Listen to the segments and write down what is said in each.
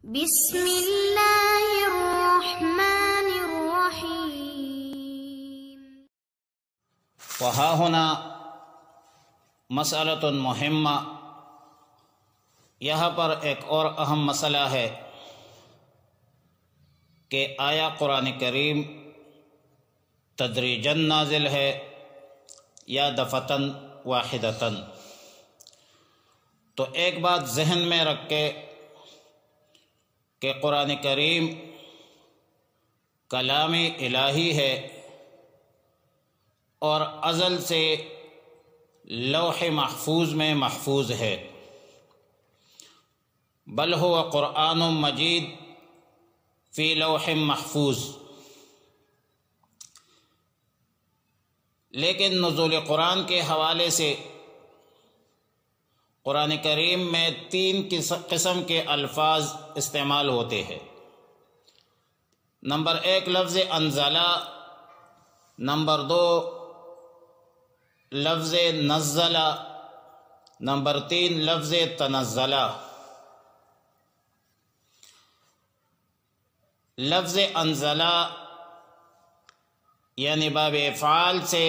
بسم اللہ الرحمن الرحیم۔ وہا ہونا مسئلۃ مہمہ، یہاں پر ایک اور اہم مسئلہ ہے کہ آیا قرآن کریم تدریجا نازل ہے یا دفعتاً واحدتاً؟ تو ایک بات ذہن میں رکھ کے کہ قرآن کریم کلام الہی ہے اور ازل سے لوح محفوظ میں محفوظ ہے، بل هو قرآن مجید فی لوح محفوظ۔ لیکن نزول قرآن کے حوالے سے قرآن کریم میں 3 قسم کے الفاظ استعمال ہوتے ہیں۔ نمبر 1 لفظ انزلہ، نمبر 2 لفظ نزلہ، نمبر 3 لفظ تنزلہ۔ لفظ انزلہ یعنی باب افعال سے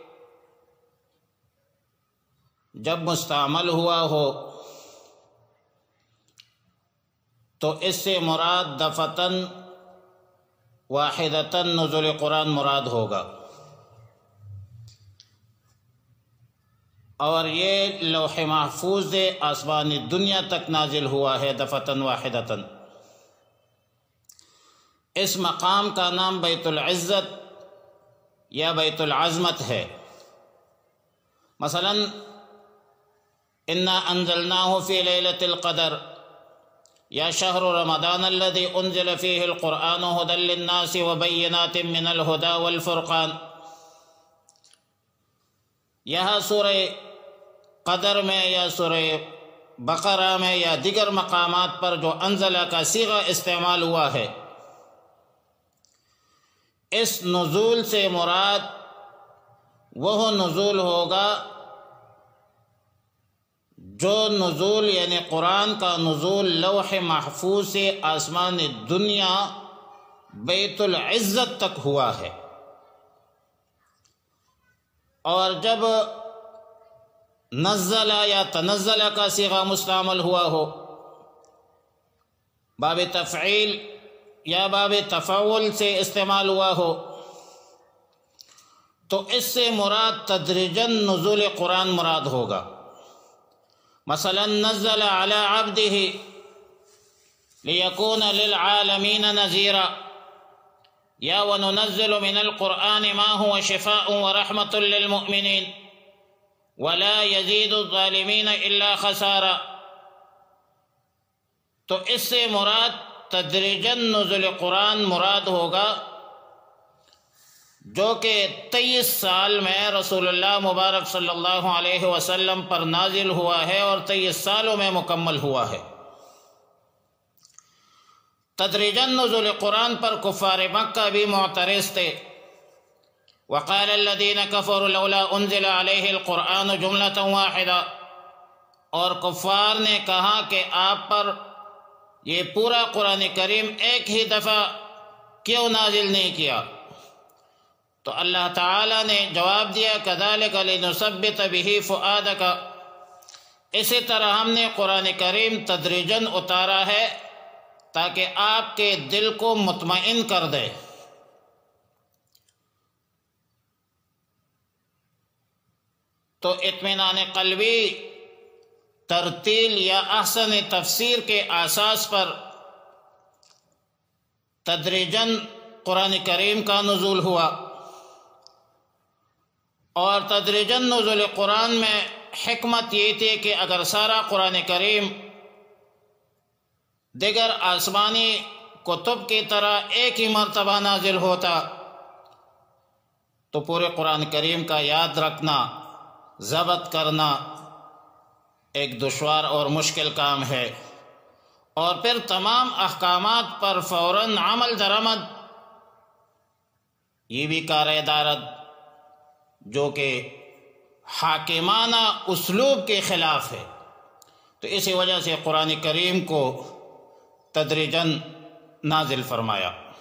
جب مستعمل ہوا ہو تو اس سے مراد دفعتاً واحدتاً نزول قرآن مراد ہوگا، اور یہ لوح محفوظ آسمانی دنیا تک نازل ہوا ہے دفعتاً واحدتاً۔ اس مقام کا نام بیت العزت یا بیت العظمت ہے۔ مثلاً انا انزلناه في ليلة القدر یا شہر رمضان الذي انزل فيه القرآن هدى للناس وبينات من الهدى والفرقان۔ یہاں سورہ قدر میں یا سورہ بقرہ میں یا دیگر مقامات پر جو انزلہ کا صیغہ استعمال ہوا ہے، اس نزول سے مراد وہ نزول ہوگا جو نزول یعنی قرآن کا نزول لوح محفوظ سے آسمان دنیا بیت العزت تک ہوا ہے۔ اور جب نزلہ یا تنزلہ کا صیغہ مستعمل ہوا ہو، باب تفعیل یا باب تفعول سے استعمال ہوا ہو، تو اس سے مراد تدریجا نزول قرآن مراد ہوگا۔ مثلا نزل على عبده ليكون للعالمين نذيرا یا وننزل من القرآن ما هو شفاء ورحمة للمؤمنين ولا يزيد الظالمين إلا خسارا۔ تو اس سے مراد تدریجا نزول قرآن مراد ہوگا، جو کہ 23 سال میں رسول اللہ مبارک صلی اللہ علیہ وسلم پر نازل ہوا ہے اور 23 سالوں میں مکمل ہوا ہے۔ تدریجا نزول قرآن پر کفار مکہ بھی معترض تھے۔ وقال الذين كفروا لولا انزل عليه القرآن جملة واحدة، اور کفار نے کہا کہ آپ پر یہ پورا قرآن کریم ایک ہی دفعہ کیوں نازل نہیں کیا؟ تو اللہ تعالیٰ نے جواب دیا كذلك لنثبت به فؤادك، اسی طرح ہم نے قرآن کریم تدریجاً اتارا ہے تاکہ آپ کے دل کو مطمئن کر دے۔ تو اطمینان قلبی ترتیل یا احسن تفسیر کے اساس پر تدریجاً قرآن کریم کا نزول ہوا، اور تدریجاً نزول قرآن میں حکمت یہ تھی کہ اگر سارا قرآن کریم دیگر آسمانی کتب کی طرح ایک ہی مرتبہ نازل ہوتا تو پورے قرآن کریم کا یاد رکھنا، ضبط کرنا ایک دشوار اور مشکل کام ہے، اور پھر تمام احکامات پر فوراً عمل درآمد یہ بھی کار دارد جو کہ حاکمانہ اسلوب کے خلاف ہے۔ تو اسی وجہ سے قرآن کریم کو تدریجا نازل فرمایا۔